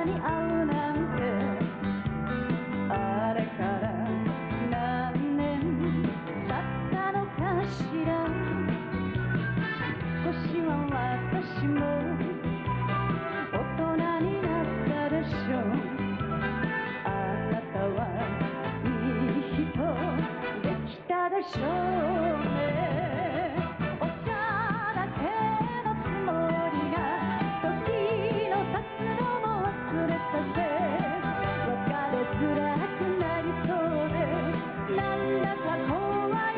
に会うなんてあれから何年経ったのかしら。少しは私も大人になったでしょう。あなたはいい人できたでしょうね。お茶だけのつもりが時の経つのも忘れさせ、別れづらくなりそうでなんだか怖い。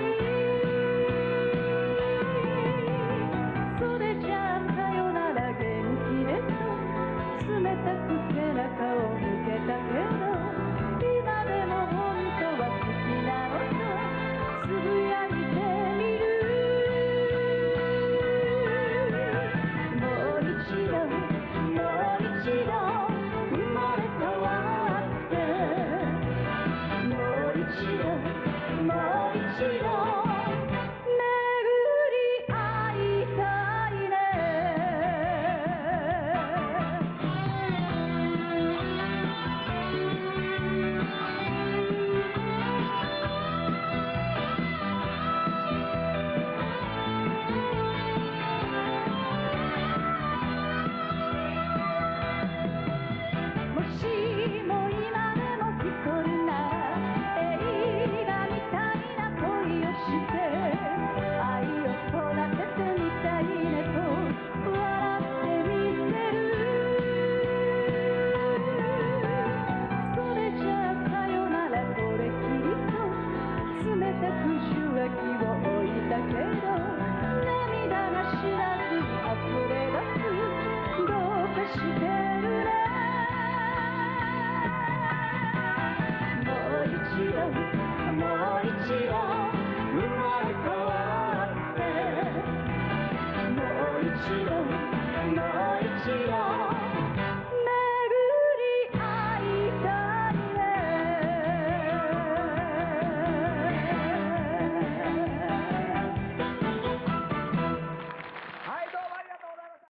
それじゃあさよなら元気でと冷たく背中を向けたけど